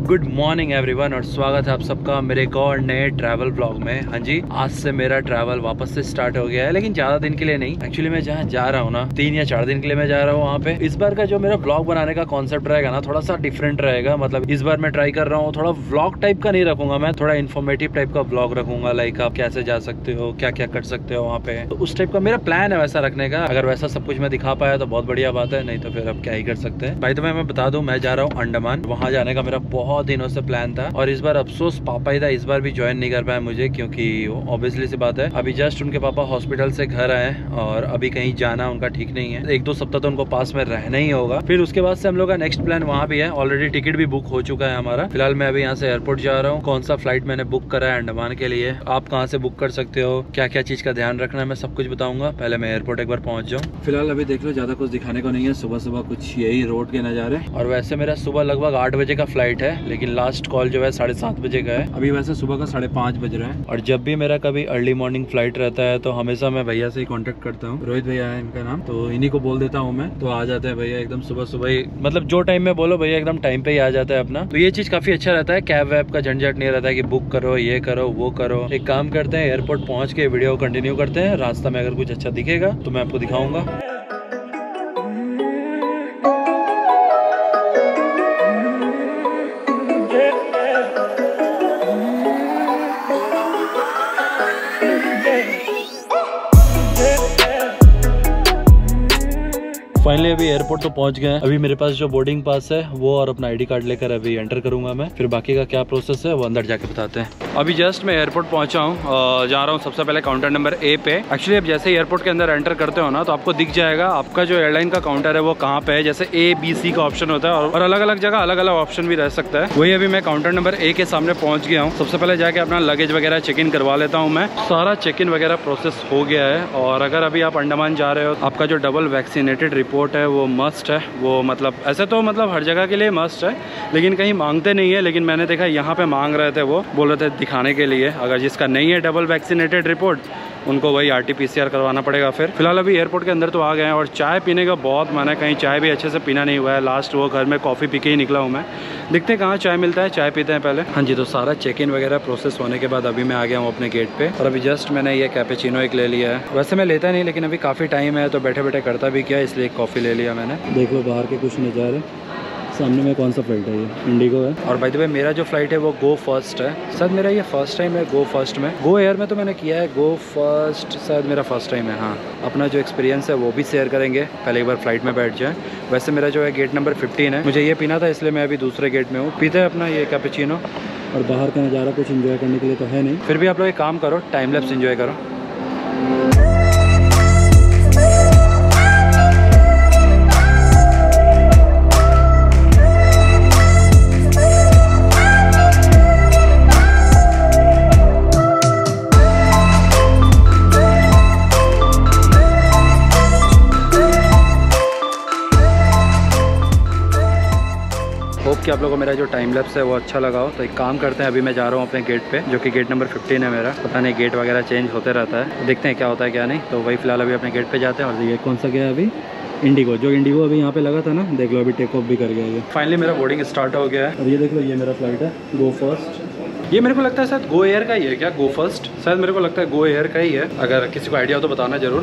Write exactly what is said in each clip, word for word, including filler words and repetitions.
Good morning everyone और स्वागत है आप सबका मेरे एक और नए ट्रैवल ब्लॉग में। हाँ जी, आज से मेरा ट्रैवल वापस से स्टार्ट हो गया है, लेकिन ज्यादा दिन के लिए नहीं। एक्चुअली मैं जहाँ जा रहा हूँ ना, तीन या चार दिन के लिए मैं जा रहा हूँ वहाँ पे। इस बार का जो मेरा ब्लॉग बनाने का कॉन्सेप्ट रहेगा ना, थोड़ा सा डिफरेंट रहेगा। मतलब इस बार मैं ट्राई कर रहा हूँ, थोड़ा व्लॉग टाइप का नहीं रखूंगा मैं, थोड़ा इन्फॉर्मेटिव टाइप का ब्लॉग रखूंगा। लाइक आप कैसे जा सकते हो, क्या क्या कर सकते हो वहाँ पे, तो उस टाइप का मेरा प्लान है वैसा रखने का। अगर वैसा सब कुछ मैं दिखा पाया तो बहुत बढ़िया बात है, नहीं तो फिर अब क्या ही कर सकते हैं। भाई तो मैं बता दूं, मैं जा रहा हूँ अंडमान। वहाँ जाने का मेरा बहुत दिनों से प्लान था और इस बार अफसोस पापा ही था, इस बार भी ज्वाइन नहीं कर पाया मुझे, क्योंकि ऑब्वियसली सी बात है अभी जस्ट उनके पापा हॉस्पिटल से घर आए और अभी कहीं जाना उनका ठीक नहीं है। एक दो सप्ताह तो उनको पास में रहना ही होगा। फिर उसके बाद से हम लोग का नेक्स्ट प्लान वहाँ भी है। ऑलरेडी टिकट भी बुक हो चुका है हमारा। फिलहाल मैं अभी यहाँ से एयरपोर्ट जा रहा हूँ। कौन सा फ्लाइट मैंने बुक करा है अंडमान के लिए, आप कहाँ से बुक कर सकते हो, क्या क्या चीज का ध्यान रखना है, मैं सब कुछ बताऊंगा। पहले मैं एयरपोर्ट एक बार पहुंच जाऊँ। फिलहाल अभी देख लो, ज्यादा कुछ दिखाने को नहीं है। सुबह सुबह कुछ यही रोड के नज़ारे। और वैसे मेरा सुबह लगभग आठ बजे का फ्लाइट है, लेकिन लास्ट कॉल जो है साढ़े सात बजे का है। अभी वैसे सुबह का साढ़े पाँच बज रहा है। और जब भी मेरा कभी अर्ली मॉर्निंग फ्लाइट रहता है तो हमेशा मैं भैया से ही कांटेक्ट करता हूँ। रोहित भैया है इनका नाम, तो इन्हीं को बोल देता हूँ मैं, तो आ जाते हैं भैया एकदम सुबह सुबह ही। मतलब जो टाइम में बोलो भैया एकदम टाइम पे ही आ जाता है अपना। तो ये चीज काफी अच्छा रहता है, कैब वैब का झंझट नहीं रहता है कि बुक करो, ये करो, वो करो। एक काम करते हैं, एयरपोर्ट पहुँच के वीडियो कंटिन्यू करते हैं। रास्ता में अगर कुछ अच्छा दिखेगा तो मैं आपको दिखाऊंगा। फाइनली अभी एयरपोर्ट तो पहुंच गए हैं। अभी मेरे पास जो बोर्डिंग पास है वो और अपना आईडी कार्ड लेकर अभी एंटर करूंगा मैं। फिर बाकी का क्या प्रोसेस है वो अंदर जाके बताते हैं। अभी जस्ट मैं एयरपोर्ट पहुंचा हूँ, जा रहा हूँ सबसे पहले काउंटर नंबर ए पे। एक्चुअली अब जैसे एयरपोर्ट के अंदर एंटर करते हो ना, तो आपको दिख जाएगा आपका जो एयरलाइन का काउंटर है वो कहाँ पे है। जैसे ए बी सी का ऑप्शन होता है और अलग अलग जगह अलग अलग ऑप्शन भी रह सकता है। वही अभी मैं काउंटर नंबर ए के सामने पहुँच गया हूँ। सबसे पहले जाके अपना लगेज वगैरह चेक इन करवा लेता हूँ मैं। सारा चेक इन वगैरह प्रोसेस हो गया है। और अगर अभी आप अंडमान जा रहे हो, आपका जो डबल वैक्सीनेटेड रिपोर्ट है वो मस्ट है। वो मतलब ऐसे तो मतलब हर जगह के लिए मस्ट है, लेकिन कहीं मांगते नहीं है। लेकिन मैंने देखा यहाँ पे मांग रहे थे, वो बोल रहे थे दिखाने के लिए। अगर जिसका नहीं है डबल वैक्सीनेटेड रिपोर्ट, उनको वही R T P C R करवाना पड़ेगा। फिर फिलहाल अभी एयरपोर्ट के अंदर तो आ गए हैं और चाय पीने का बहुत मन है। कहीं चाय भी अच्छे से पीना नहीं हुआ है। लास्ट वो घर में कॉफ़ी पी के ही निकला हूँ मैं। देखते हैं कहाँ चाय मिलता है, चाय पीते हैं पहले। हाँ जी, तो सारा चेक इन वगैरह प्रोसेस होने के बाद अभी मैं आ गया हूँ अपने गेट पे। और अभी जस्ट मैंने ये कैपेचिनो एक ले लिया है। वैसे मैं लेता नहीं, लेकिन अभी काफ़ी टाइम है तो बैठे बैठे करता भी क्या, इसलिए एक कॉफ़ी ले लिया मैंने। देख लो बाहर के कुछ नज़ारे। सामने में कौन सा फ्लाइट है, ये इंडिगो है। और बाय द वे मेरा जो फ्लाइट है वो गो फर्स्ट है। शायद मेरा ये फर्स्ट टाइम है गो फर्स्ट में। गो एयर में तो मैंने किया है, गो फर्स्ट शायद मेरा फर्स्ट टाइम है। हाँ, अपना जो एक्सपीरियंस है वो भी शेयर करेंगे, पहले एक बार फ्लाइट में बैठ जाए। वैसे मेरा जो है गेट नंबर फिफ्टीन है। मुझे ये पीना था, इसलिए मैं अभी दूसरे गेट में हूँ। पीते हैं अपना ये कैपेचिनो। और बाहर का नज़ारा कुछ इन्जॉय करने के लिए तो है नहीं, फिर भी आप लोग एक काम करो, टाइम लैप्स इन्जॉय करो। होप कि आप लोगों को मेरा जो टाइम लैप्स है वो अच्छा लगा हो। तो एक काम करते हैं, अभी मैं जा रहा हूँ अपने गेट पे, जो कि गेट नंबर फिफ्टीन है मेरा। पता नहीं गेट वगैरह चेंज होते रहता है, देखते हैं क्या होता है क्या नहीं। तो वही फिलहाल अभी अपने गेट पे जाते हैं। और ये कौन सा गया अभी, इंडिगो। जो इंडिगो अभी यहाँ पे लगा था ना, देख लो अभी टेक ऑफ भी कर गया ये। फाइनली मेरा बोर्डिंग स्टार्ट हो गया है। और ये देख लो, ये मेरा फ्लाइट है गो फर्स्ट। ये मेरे को लगता है शायद गो एयर का ही है क्या, गो फर्स्ट शायद मेरे को लगता है गो एयर का ही है। अगर किसी को आइडिया हो तो बताना जरूर।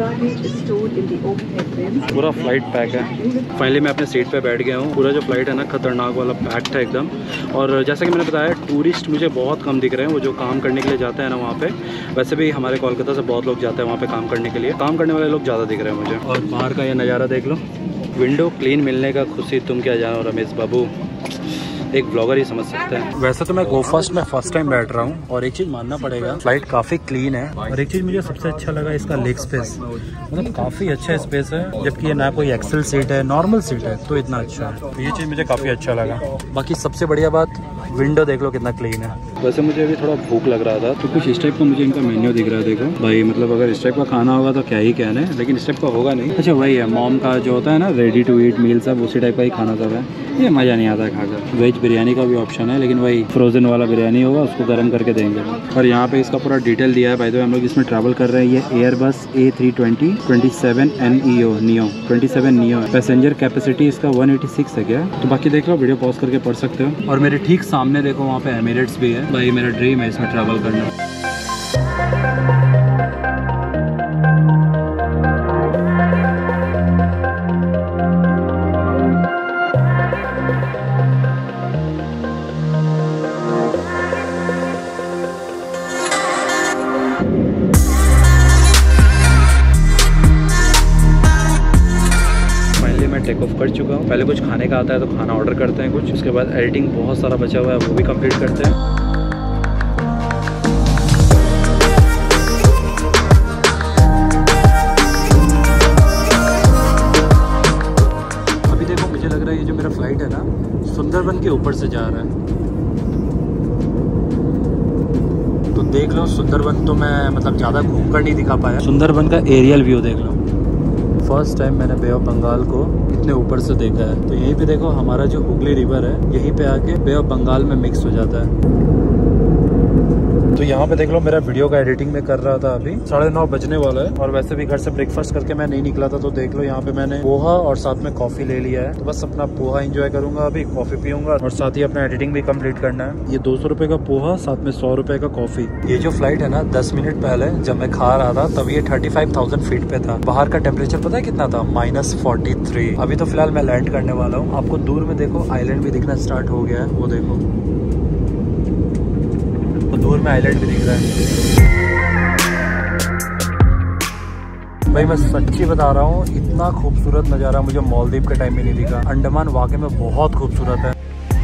पूरा फ्लाइट पैक है। फाइनली मैं अपने सीट पे बैठ गया हूँ। पूरा जो फ्लाइट है ना, खतरनाक वाला पैक्ड है एकदम। और जैसा कि मैंने बताया, टूरिस्ट मुझे बहुत कम दिख रहे हैं, वो जो काम करने के लिए जाते हैं ना वहाँ पे। वैसे भी हमारे कोलकाता से बहुत लोग जाते हैं वहाँ पे काम करने के लिए। काम करने वाले लोग ज़्यादा दिख रहे हैं मुझे। और बाहर का ये नज़ारा देख लो, विंडो क्लीन मिलने का खुशी तुम क्या जानो रमेश बाबू, एक ब्लॉगर ही समझ सकते हैं। वैसे तो मैं गो फर्स्ट में फर्स्ट टाइम बैठ रहा हूँ और एक चीज़ मानना पड़ेगा, फ्लाइट काफ़ी क्लीन है। और एक चीज़ मुझे सबसे अच्छा लगा, इसका लेग स्पेस, मतलब काफ़ी अच्छा स्पेस है। जबकि ये ना कोई एक्सेल सीट है, नॉर्मल सीट है, तो इतना अच्छा है। तो ये चीज़ मुझे काफ़ी अच्छा लगा। बाकी सबसे बढ़िया बात, विंडो देख लो कितना क्लीन है। वैसे मुझे अभी थोड़ा भूख लग रहा था, तो कुछ इस टाइप का मुझे इनका मेन्यू दिख रहा है। देखो भाई, मतलब अगर इस टाइप का खाना होगा तो क्या ही कहना है, लेकिन इस टाइप का होगा नहीं। अच्छा, वही है मॉम का जो होता है ना रेडी टू ईट मील, सब उसी टाइप का ही खाना सब है। ये मज़ा नहीं आता खाकर। वेज बिरयानी का भी ऑप्शन है, लेकिन वही फ्रोजन वाला बिरयानी होगा, उसको गर्म करके देंगे। और यहाँ पे इसका पूरा डिटेल दिया है। भाई तो हम लोग इसमें ट्रैवल कर रहे हैं। ये Airbus A three twenty twenty seven N E O neo twenty seven neo है। पैसेंजर कैपेसिटी इसका वन एटी सिक्स है क्या? तो बाकी देख लो, वीडियो पॉज करके पढ़ सकते हो। और मेरे ठीक सामने देखो, वहाँ पे एमिरेट्स भी है। भाई मेरा ड्रीम है इसमें ट्रैवल करना। टेक ऑफ कर चुका हूँ। पहले कुछ खाने का आता है तो खाना ऑर्डर करते हैं कुछ, उसके बाद एडिटिंग बहुत सारा बचा हुआ है वो भी कंप्लीट करते हैं। अभी देखो मुझे लग रहा है ये जो मेरा फ्लाइट है ना, सुंदरबन के ऊपर से जा रहा है। तो देख लो, सुंदरबन तो मैं मतलब ज़्यादा घूम कर नहीं दिखा पाया। सुंदरबन का एरियल व्यू देख लो। फर्स्ट टाइम मैंने बे ऑफ बंगाल को इतने ऊपर से देखा है। तो यहीं पे देखो, हमारा जो हुगली रिवर है यहीं पे आके बे ऑफ बंगाल में मिक्स हो जाता है। तो यहाँ पे देख लो, मेरा वीडियो का एडिटिंग में कर रहा था। अभी साढ़े नौ बजने वाला है और वैसे भी घर से ब्रेकफास्ट करके मैं नहीं निकला था। तो देख लो, यहाँ पे मैंने पोहा और साथ में कॉफी ले लिया है। तो बस अपना पोहा एंजॉय करूंगा, अभी कॉफी पीऊंगा और साथ ही अपना एडिटिंग भी कंप्लीट करना है। ये दो सौ रुपए का पोहा, साथ में सौ रुपए का कॉफी। ये जो फ्लाइट है ना, दस मिनट पहले जब मैं खा रहा था तब ये थर्टी फाइव थाउजेंड फीट पे था। बाहर का टेम्परेचर पता है कितना था? Minus forty three. अभी तो फिलहाल मैं लैंड करने वाला हूँ। आपको दूर में देखो आइलैंड भी दिखना स्टार्ट हो गया है, वो देखो दूर में आइलैंड भी दिख रहा है। भाई मैं सच्ची बता रहा हूँ, इतना खूबसूरत नज़ारा मुझे मालदीव के टाइम में नहीं दिखा। अंडमान वाकई में बहुत खूबसूरत है।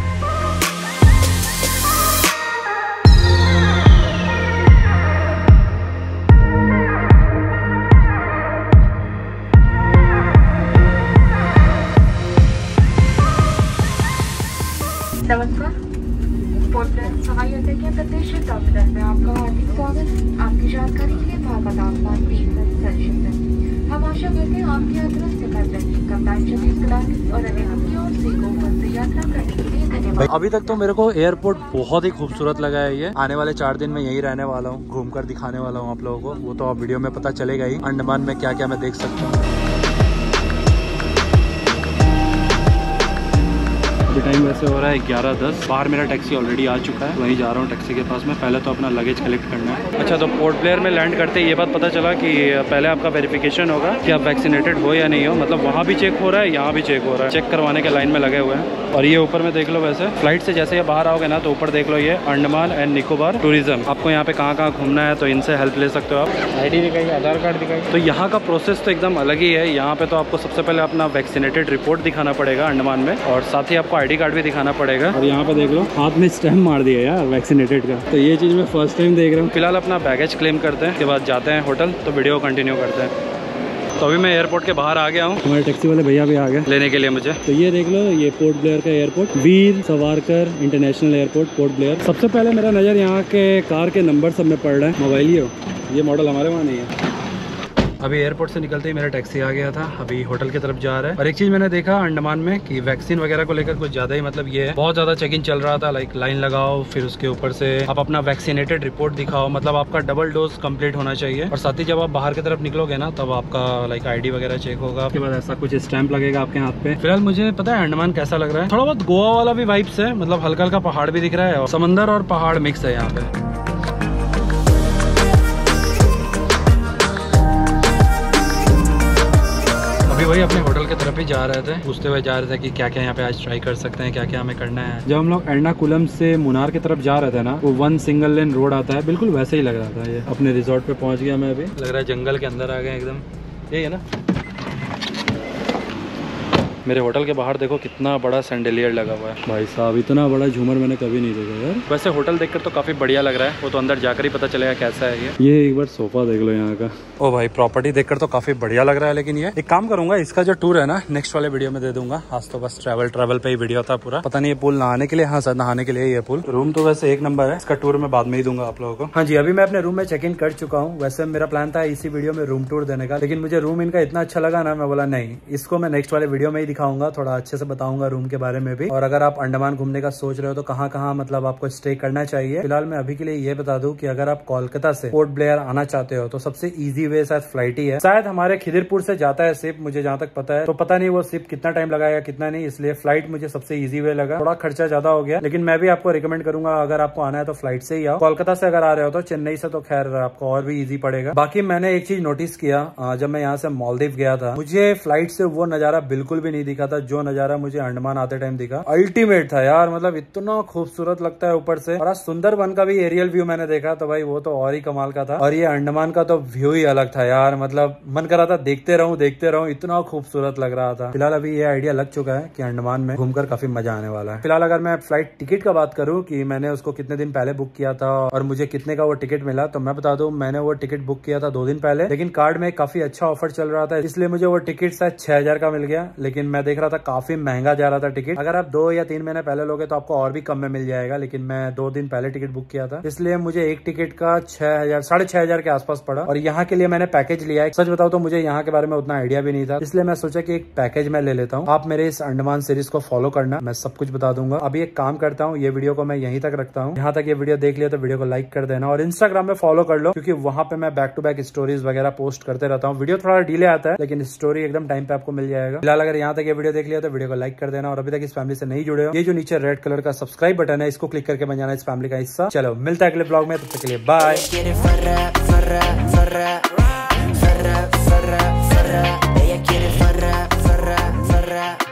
नमस्कार, हवाई अड्डे के प्रतिष्ठित टर्मिनल में आपका हार्दिक स्वागत। आपकी जानकारी के लिए वहाँ का तापमान सेल्सियस है। हम आशा करते हैं आपकी यात्रा सुखद रहे। कप्तान जमीन गुलामी और अन्य की ओर से गोपन से यात्रा करने के लिए धन्यवाद। अभी तक तो मेरे को एयरपोर्ट बहुत ही खूबसूरत लगा है। ये आने वाले चार दिन में यही रहने वाला हूँ, घूम कर दिखाने वाला हूँ आप लोगों को। वो तो आप वीडियो में पता चलेगा ही, अंडमान में क्या क्या मैं देख सकता हूँ। टाइम वैसे हो रहा है ग्यारह दस। बाहर मेरा टैक्सी ऑलरेडी आ चुका है, वहीं जा रहा हूँ टैक्सी के पास में। पहले तो अपना लगेज कलेक्ट करना है। अच्छा, तो पोर्ट ब्लेयर में लैंड करते ये बात पता चला कि पहले आपका वेरिफिकेशन होगा कि आप वैक्सीनेटेड हो या नहीं हो। मतलब वहाँ भी चेक हो रहा है, यहाँ भी चेक हो रहा है। चेक करवाने के लाइन में लगे हुए हैं। और ये ऊपर में देख लो, वैसे फ्लाइट से जैसे ये बाहर आओगे ना तो ऊपर देख लो, ये अंडमान एंड निकोबार टूरिज्म। आपको यहाँ पे कहाँ कहाँ घूमना है तो इनसे हेल्प ले सकते हो आप। आई डी दिखाइए, आधार कार्ड दिखाइए। तो यहाँ का प्रोसेस तो एकदम अलग ही है। यहाँ पे तो आपको सबसे पहले अपना वैक्सीनेटेड रिपोर्ट दिखाना पड़ेगा अंडमान में, और साथ ही आपको आई डी कार्ड भी दिखाना पड़ेगा। और यहाँ पे देख लो, हाथ में स्टैम्प मार दिया यार वैक्सीनेटेड का। तो ये चीज़ मैं फर्स्ट टाइम देख रहा हूँ। फिलहाल अपना बैगेज क्लेम करते हैं, उसके बाद जाते हैं होटल। तो वीडियो कंटिन्यू करते हैं। तो अभी मैं एयरपोर्ट के बाहर आ गया हूँ। हमारे टैक्सी वाले भैया भी आ गए लेने के लिए मुझे। तो ये देख लो, ये पोर्ट ब्लेयर का airport, Veer Savarkar international airport Port Blair. सबसे पहले मेरा नज़र यहाँ के कार के नंबर सब में पड़ रहा है। मोबाइल ही हो, ये मॉडल हमारे वहाँ नहीं है। अभी एयरपोर्ट से निकलते ही मेरा टैक्सी आ गया था। अभी होटल की तरफ जा रहा है। और एक चीज मैंने देखा अंडमान में कि वैक्सीन वगैरह को लेकर कुछ ज्यादा ही मतलब ये है, बहुत ज्यादा चेक इन चल रहा था। लाइक लाइन लगाओ, फिर उसके ऊपर से आप अपना वैक्सीनेटेड रिपोर्ट दिखाओ, मतलब आपका डबल डोज कंप्लीट होना चाहिए। और साथ ही जब आप बाहर की तरफ निकलोगे ना, तब आपका लाइक आईडी वगैरह चेक होगा। उसके बाद ऐसा कुछ स्टैंप लगेगा आपके हाथ पे। फिलहाल मुझे पता है अंडमान कैसा लग रहा है, थोड़ा बहुत गोवा वाला भी वाइब्स है। मतलब हल्का हल्का पहाड़ भी दिख रहा है और समंदर और पहाड़ मिक्स है यहाँ पे। वही अपने होटल की तरफ ही जा रहे थे, पूछते हुए जा रहे थे कि क्या क्या यहाँ पे आज ट्राई कर सकते हैं, क्या क्या हमें करना है। जब हम लोग एर्नाकुलम से मुनार की तरफ जा रहे थे ना, वो वन सिंगल लेन रोड आता है, बिल्कुल वैसे ही लग रहा था। ये अपने रिजॉर्ट पे पहुंच गया मैं। अभी लग रहा है जंगल के अंदर आ गए एकदम। यही है ना। मेरे होटल के बाहर देखो कितना बड़ा सैंडलियर लगा हुआ है। भाई साहब, इतना बड़ा झूमर मैंने कभी नहीं देखा यार। वैसे होटल देखकर तो काफी बढ़िया लग रहा है, वो तो अंदर जाकर ही पता चलेगा कैसा है ये। ये एक बार सोफा देख लो यहाँ का। ओ भाई, प्रॉपर्टी देखकर तो काफी बढ़िया लग रहा है। लेकिन ये एक काम करूंगा, इसका जो टूर है ना नेक्स्ट वाले वीडियो में दे दूंगा। आज तो बस ट्रैवल ट्रैवल पे ही वीडियो था पूरा। पता नहीं ये पुल नहाने के लिए, हाँ सर नहाने के लिए ये पुल। रूम तो वैसे एक नंबर है, इसका टूर मैं बाद में ही दूंगा आप लोगों को। हाँ जी, अभी मैं अपने रूम में चेक इन कर चुका हूँ। वैसे मेरा प्लान था इसी वीडियो में रूम टूर देने का, लेकिन मुझे रूम इनका इतना अच्छा लगा ना, मैं बोला नहीं, इसको मैं नेक्स्ट वाले वीडियो में ही दिखाऊंगा, थोड़ा अच्छे से बताऊंगा रूम के बारे में भी, और अगर आप अंडमान घूमने का सोच रहे हो तो कहाँ कहाँ मतलब आपको स्टे करना चाहिए। फिलहाल मैं अभी के लिए ये बता दूं कि अगर आप कोलकाता से पोर्ट ब्लेयर आना चाहते हो तो सबसे इजी वे शायद फ्लाइट ही है। शायद हमारे खिदिरपुर से जाता है शिप, मुझे जहाँ तक पता है, तो पता नहीं वो शिप कितना टाइम लगाएगा कितना नहीं, इसलिए फ्लाइट मुझे सबसे इजी वे लगा। थोड़ा खर्चा ज्यादा हो गया, लेकिन मैं भी आपको रिकमेंड करूंगा अगर आपको आना है तो फ्लाइट से ही आओ। कोलकाता से अगर आ रहे हो तो चेन्नई से तो खैर आपको और भी इजी पड़ेगा। बाकी मैंने एक चीज नोटिस किया, जब मैं यहाँ से मालदीव गया था, मुझे फ्लाइट से वो नजारा बिल्कुल भी नहीं दिखा था जो नजारा मुझे अंडमान आते टाइम दिखा। अल्टीमेट था यार, मतलब इतना खूबसूरत लगता है ऊपर से। और आज सुंदरबन का भी एरियल व्यू मैंने देखा तो भाई वो तो और ही कमाल का था, और ये अंडमान का तो व्यू ही अलग था यार, मतलब मन कर रहा था देखते रहूं देखते रहूं, इतना खूबसूरत लग रहा था। फिलहाल अभी ये आइडिया लग चुका है कि अंडमान में घूमकर काफी मजा आने वाला है। फिलहाल अगर मैं फ्लाइट टिकट का बात करूं कि मैंने उसको कितने दिन पहले बुक किया था और मुझे कितने का वो टिकट मिला, तो मैं बता दूं मैंने वो टिकट बुक किया था दो दिन पहले, लेकिन कार्ड में काफी अच्छा ऑफर चल रहा था, इसलिए मुझे वो टिकट शायद छह हजार का मिल गया। लेकिन मैं देख रहा था काफी महंगा जा रहा था टिकट। अगर आप दो या तीन महीने पहले लोगे तो आपको और भी कम में मिल जाएगा, लेकिन मैं दो दिन पहले टिकट बुक किया था, इसलिए मुझे एक टिकट का छह हजार साढ़े छह हजार के आसपास पड़ा। और यहाँ के लिए मैंने पैकेज लिया है। सच बताओ तो मुझे यहाँ के बारे में उतना आइडिया भी नहीं था, इसलिए मैं सोचा कि एक पैकेज मैं ले लेता हूँ। आप मेरे इस अंडमान सीरीज को फॉलो करना, मैं सब कुछ बता दूंगा। अभी एक काम करता हूँ, ये वीडियो को मैं यहीं तक रखता हूँ। यहाँ तक ये वीडियो देख लिया तो वीडियो को लाइक कर देना, और इंस्टाग्राम में फॉलो कर लो, क्योंकि वहाँ पे मैं बैक टू बैक स्टोरीज वगैरह पोस्ट करते रहता हूँ। वीडियो थोड़ा डिले आता है लेकिन स्टोरी एकदम टाइम पे आपको मिल जाएगा। फिलहाल अगर यहाँ तक ये वीडियो देख लिया तो वीडियो को लाइक कर देना, और अभी तक इस फैमिली से नहीं जुड़े हो, ये जो नीचे रेड कलर का सब्सक्राइब बटन है इसको क्लिक करके बन जाना इस फैमिली का हिस्सा। चलो मिलता है अगले ब्लॉग में, तब तक के लिए बाय।